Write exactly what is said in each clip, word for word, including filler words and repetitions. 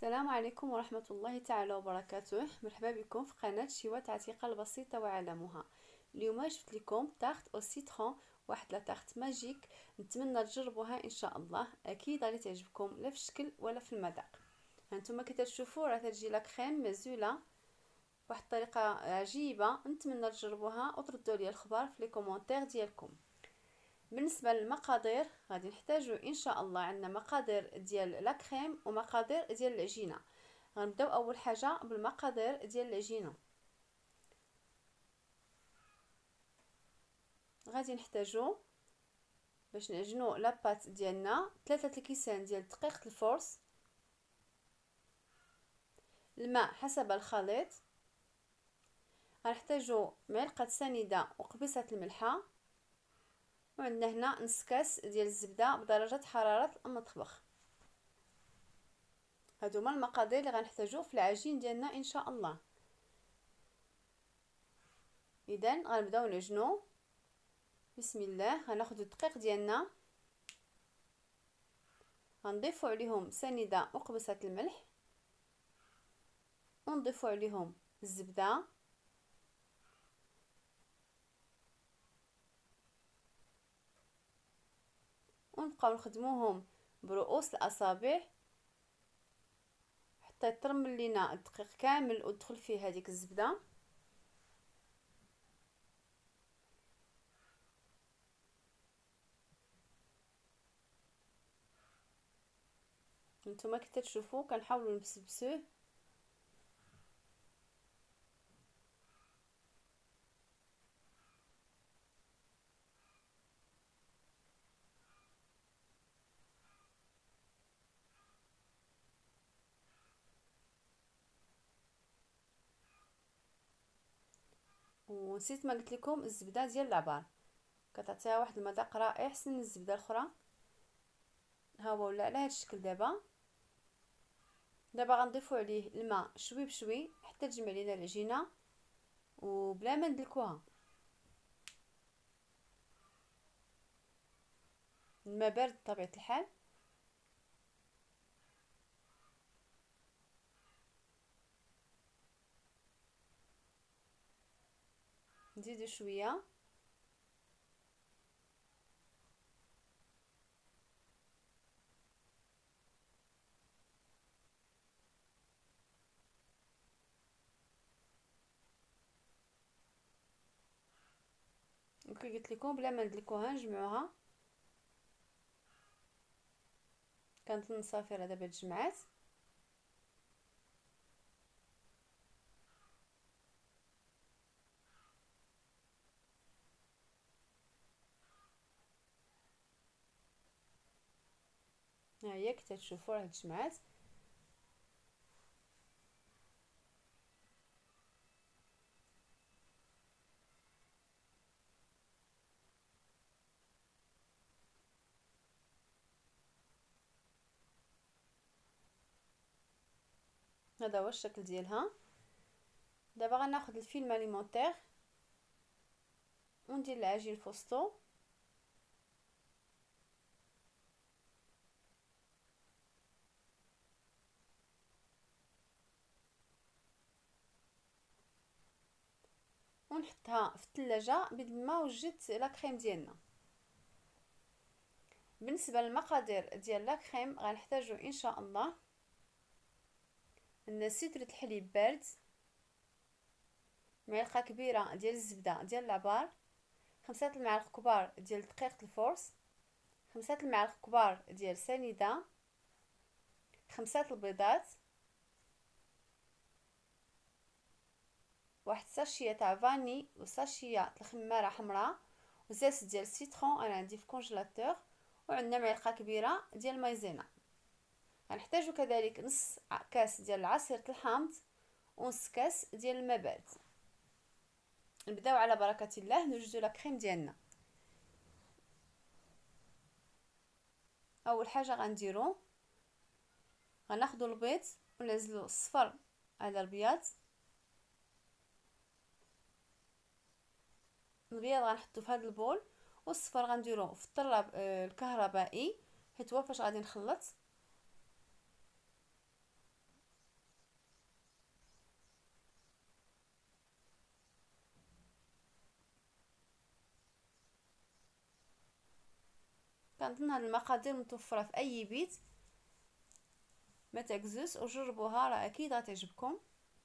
السلام عليكم ورحمة الله تعالى وبركاته. مرحبا بكم في قناة شيوات عتيقة البسيطة وعالمها. اليوم جبت لكم تارت او سيترون، واحد لا تارت ماجيك. نتمنى تجربوها ان شاء الله، اكيد غادي تعجبكم لا في الشكل ولا في المذاق. هانتوما كي تشوفوا راه تجي لا كريم مزوله بواحد الطريقه عجيبه. نتمنى تجربوها وتردوا لي الخبر في لي كومونتير ديالكم. بالنسبه للمقادير غادي نحتاجو ان شاء الله، عندنا مقادير ديال لا كريم ومقادير ديال العجينه. غنبداو اول حاجه بالمقادير ديال العجينه. غادي نحتاجو باش نعجنو لاباط ديالنا ثلاثة الكيسان ديال دقيق الفورس، الماء حسب الخليط، غنحتاجو معلقه سنيده وقبيصه الملحه، وعندنا هنا نص كاس ديال الزبده بدرجه حراره المطبخ. هادو هما المقادير اللي غنحتاجو في العجين ديالنا ان شاء الله. اذا غنبداو نعجنو. بسم الله. غناخدو الدقيق ديالنا، غنضيفو عليهم سنيده وقبصه الملح، ونضيفو عليهم الزبده، ونبقاو نخدموهم برؤوس الاصابع حتى يترمل لينا الدقيق كامل وتدخل فيه هذيك الزبده. نتوما كي تشوفوا كنحاولوا نبسبسوه. ونسيت ما قلت لكم الزبده ديال العبار كتعطيها واحد المذاق رائع احسن من الزبده الاخرى. ها هو ولا على هذا الشكل. دابا دابا غنضيفوا عليه الماء شوي بشوي حتى تجمع لينا العجينه وبلا ما ندلكوها. الماء بارد بطبيعه الحال. نزيدو شويه. وكي قلت لكم بلا ما ندلكوها نجمعوها. كانت النصافر دابا تجمعات. ها هي كي تشوفوا راه تجمعات. هذا هو الشكل ديالها. دابا غناخذ الفيلم اليمونتير وندير العجين في وسطو، ونحطها في الثلاجه بيد ما وجدت لا كريم ديالنا. بالنسبه للمقادير ديال لا كريم غنحتاجو ان شاء الله عندنا سيترة الحليب بارد، معلقه كبيره ديال الزبده ديال العبار، خمسة المعالق كبار ديال دقيق الفورس، خمسة المعالق كبار ديال سنيده، خمسة البيضات، واحد ساشيه تاع فاني وساشيه الخماره حمراء، وزاز ديال السيترون انا عندي في كونجيلاتور، وعندنا معلقه كبيره ديال مايزينا. غنحتاجو كذلك نص كاس ديال عصير الحامض ونص كاس ديال الماء بارد. نبداو على بركه الله نوجدو لا كريم ديالنا. اول حاجه غنديرو غناخدو البيض ونعزلو الصفر على الابيض. الابيض غنحطو في هذا البول والصفر غنديروه في الطراب الكهربائي، حيت هو فاش غادي نخلط. كنظن هاد المقادير متوفره في اي بيت، ما تعكزوش وجربوها راه اكيد غتعجبكم.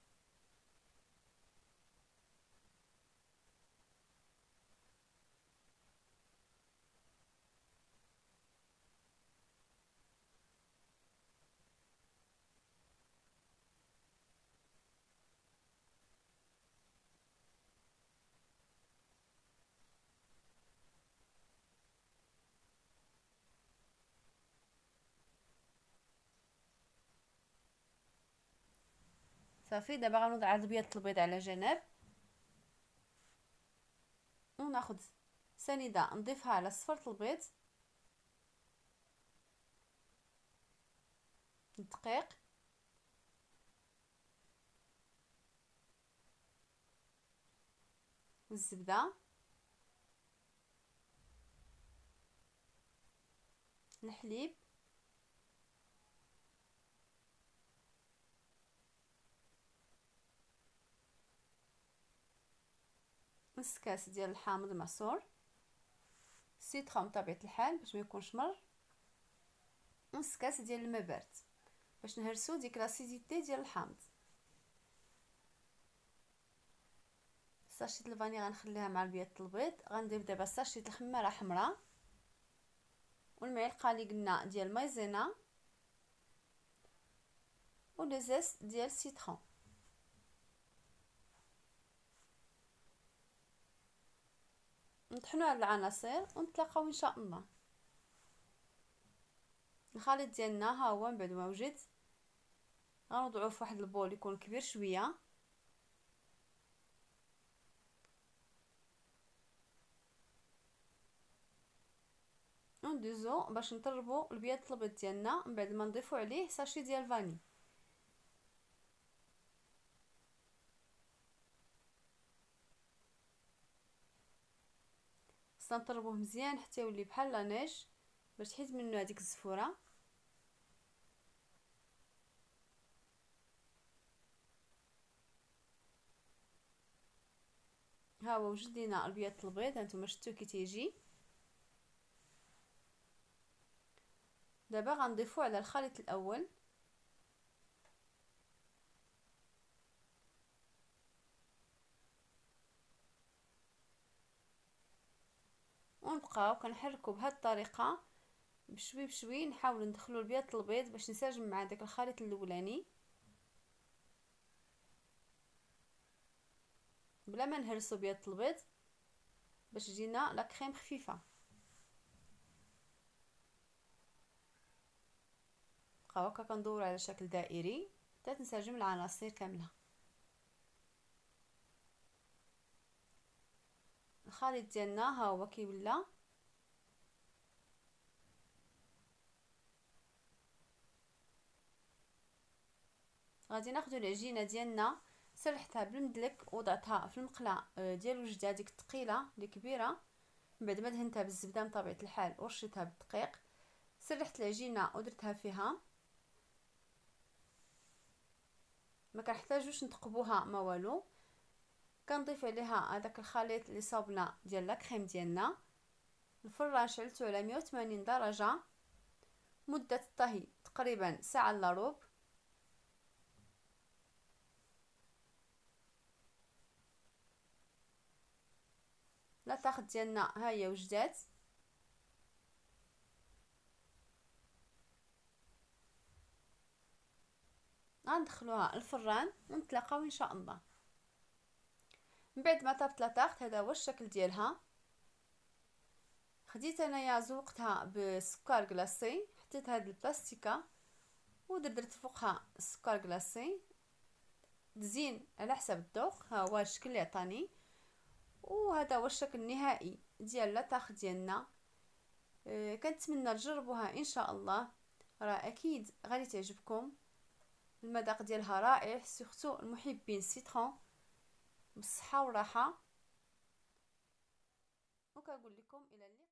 صافي دابا غنوضع هاد بيض البيض على جنب، وناخذ سنيده نضيفها على صفرة البيض، الدقيق، الزبده، الحليب، نص كاس ديال الحامض معصور، سيترون بطبيعه الحال باش ما يكونش مر، نص كاس ديال الماء بارد باش نهرسو ديك لاسيديتي ديال الحامض. ساشيت الفاني غنخليها مع البيض البيض. غنضيف دابا ساشيت الخماره حمراء، والمعلقه اللي قلنا ديال مايزينا، ولزاز ديال السيترون. نطحنوا هاد العناصر ونتلاقاو ان شاء الله. الخليط ديالنا ها هو من بعد ما وجد، غنوضعوه في واحد البول يكون كبير شويه، وندوزو باش نطربو البيض الابيض ديالنا من بعد ما نضيفو عليه ساشي ديال الفاني. خصنا نطربوه مزيان حتى يولي بحال لانيج باش تحيد منه هذيك الزفوره. ها هو وجد لينا البيض البيض، هانتوما شفتوا كي تيجي. دابا غنضيفو على الخليط الاول، ونبقاو كنحركو بهذه الطريقه بشوي بشوي، نحاول ندخلو البيض البيض باش ينسجم مع داك الخليط الاولاني بلا ما نهرسو بيض البيض باش تجينا لا كريم خفيفه. بقاو هكا كندورو على شكل دائري حتى تنسجم العناصر كامله. الخليط ديالنا ها هو كيولى، غادي ناخذ العجينه ديالنا، سرحتها بالمدلك وضعتها في المقله ديال الوجده ديك الثقيله اللي كبيره، من بعد ما دهنتها بالزبده من طبيعه الحال ورشيتها بالدقيق، سرحت العجينه ودرتها فيها. ما كنحتاجوش نثقبوها ما والو. كنضيف عليها هذاك الخليط اللي صاوبنا ديال لا كريم ديالنا. الفران شعلته على مية وثمانين درجه، مده الطهي تقريبا ساعه الا ربع. لاطاخ ديالنا ها هي وجدات. غندخلوها الفران ونتلاقاو ان شاء الله. من بعد ما طابت لاطاخ هذا هو الشكل ديالها. خديت انايا زوقتها بالسكر كلاصي، حطيت هاد البلاستيكه ودردرت فوقها السكر كلاصي، تزيين على حسب الذوق. ها هو الشكل اللي عطاني، وهذا هو الشكل النهائي ديال لاطاخ ديالنا. أه كنتمنى تجربوها ان شاء الله، راه اكيد غادي تعجبكم. المذاق ديالها رائع، سورتو المحبين السيترون. بالصحه والراحه، وكنقول لكم الى اللقاء.